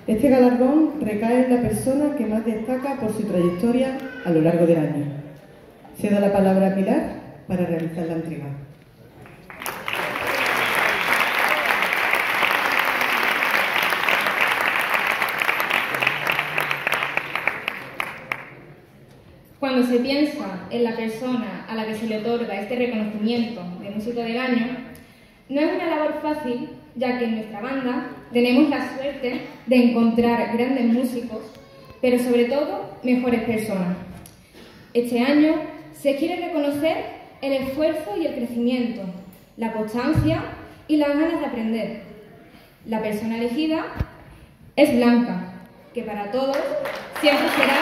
Este galardón recae en la persona que más destaca por su trayectoria a lo largo del año. Cedo la palabra a Pilar para realizar la entrega. Cuando se piensa en la persona a la que se le otorga este reconocimiento de músico del año, no es una labor fácil, ya que en nuestra banda tenemos la suerte de encontrar grandes músicos, pero sobre todo mejores personas. Este año se quiere reconocer el esfuerzo y el crecimiento, la constancia y las ganas de aprender. La persona elegida es Blanca, que para todos siempre será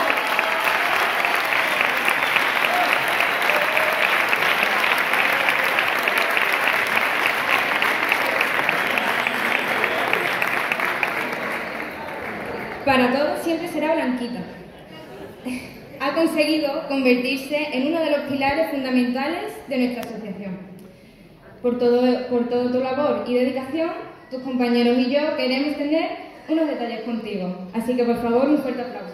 Blanquita. Ha conseguido convertirse en uno de los pilares fundamentales de nuestra asociación. Por toda tu labor y dedicación, tus compañeros y yo queremos tener unos detalles contigo. Así que, por favor, un fuerte aplauso.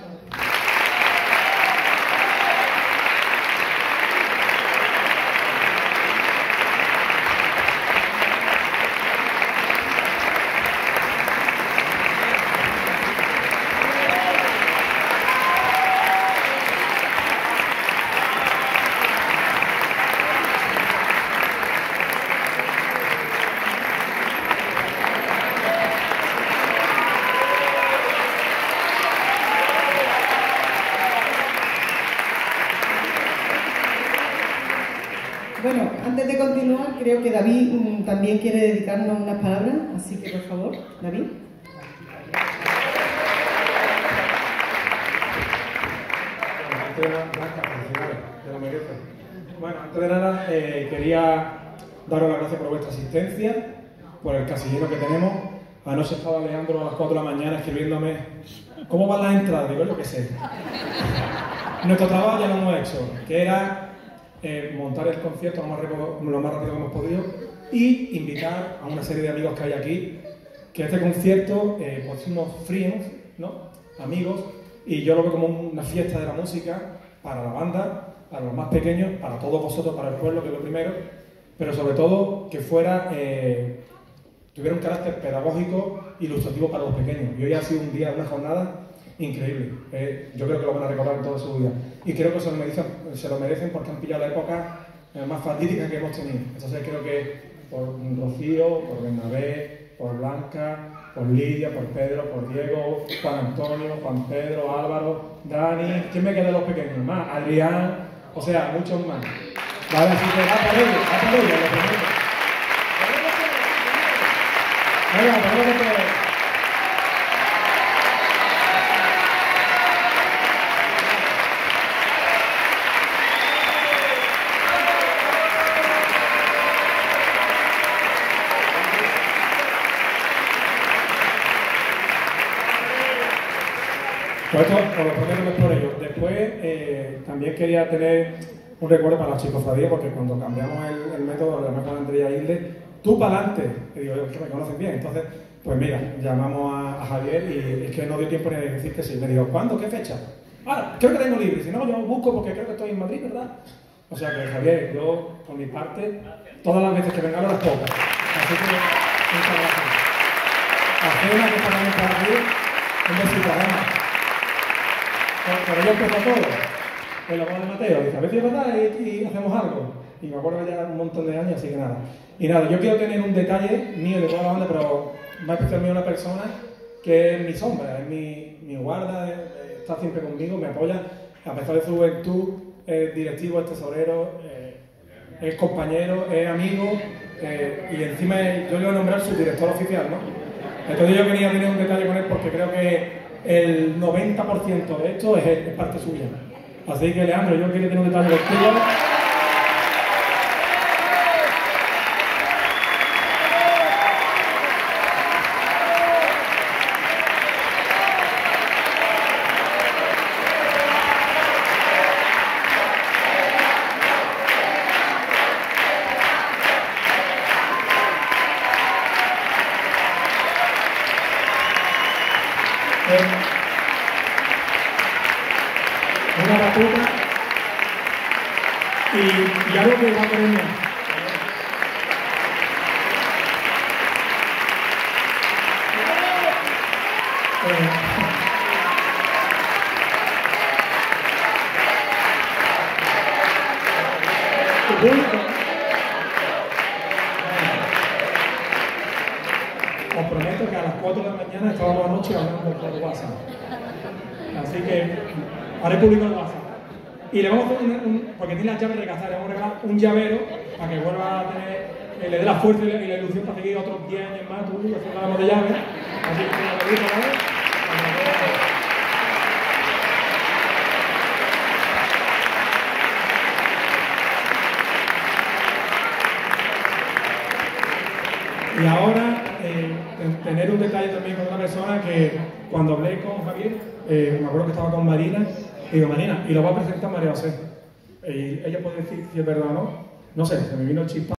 Bueno, antes de continuar, creo que David también quiere dedicarnos unas palabras, así que por favor, David. Bueno, antes de nada, quería daros las gracias por vuestra asistencia, por el casillero que tenemos. Anoche estaba Leandro a las 4 de la mañana escribiéndome ¿cómo van las entradas? Digo, yo qué sé. Nuestro trabajo ya lo hemos hecho, que era montar el concierto lo más rápido que hemos podido y invitar a una serie de amigos que hay aquí, que este concierto pues somos friends, ¿no? Amigos, y yo lo veo como una fiesta de la música para la banda, para los más pequeños, para todos vosotros, para el pueblo, que es lo primero, pero sobre todo que fuera, tuviera un carácter pedagógico ilustrativo para los pequeños. Y hoy ha sido un día, una jornada increíble. Yo creo que lo van a recordar en toda su vida. Y creo que se lo merecen porque han pillado la época más fatídica que hemos tenido. Entonces creo que por Rocío, por Bernabé, por Blanca, por Lidia, por Pedro, por Diego, Juan Antonio, Juan Pedro, Álvaro, Dani, ¿quién me queda de los pequeños? Más, Adrián, o sea, muchos más. Vale, así que va para ellos, lo primero. Venga, Pues esto os lo prometo por ello. Después también quería tener un recuerdo para la chicofradía, porque cuando cambiamos el método, además con Andrea Hilde, tú para adelante, que digo, que me conocen bien. Entonces, pues mira, llamamos a Javier y es que no dio tiempo ni de decir que sí. Me dijo, ¿cuándo? ¿Qué fecha? Ahora, creo que tengo libre, si no, yo busco porque creo que estoy en Madrid, ¿verdad? O sea que Javier, yo, por mi parte, todas las veces que venga, las pocas. Así que, muchas gracias. A Gema, que está también por aquí, un besito a Gema. Por ello empezó todo, en la boda de Mateo, dice, a ver si es verdad y hacemos algo. Y me acuerdo ya un montón de años, así que nada. Y nada, yo quiero tener un detalle mío de toda la banda, pero más especial mío una persona que es mi sombra, es mi guarda, está siempre conmigo, me apoya, a pesar de su juventud, es directivo, es tesorero, es compañero, es amigo, y encima yo le voy a nombrar su director oficial, ¿no? Entonces yo quería tener un detalle con él porque creo que el 90% de esto es parte suya. Así que, Leandro, yo quiero tener un detalle contigo. Una batuta y algo que va a querer más. Os prometo que a las 4 de la mañana estábamos anoche hablando por WhatsApp. Así que haré público el WhatsApp. Y le vamos a hacer porque tiene las llaves recazadas, le vamos a regalar un llavero para que vuelva a tener, le dé la fuerza y la ilusión para seguir otros 10 años más. Tú, que hablamos de llaves. Así que la pedimos, ¿vale? Y ahora, tener un detalle también con una persona que cuando hablé con Javier, me acuerdo que estaba con Marina, y digo, Marina, y lo va a presentar María José. Y ella puede decir si es verdad o no. No sé, se me vino el chispa.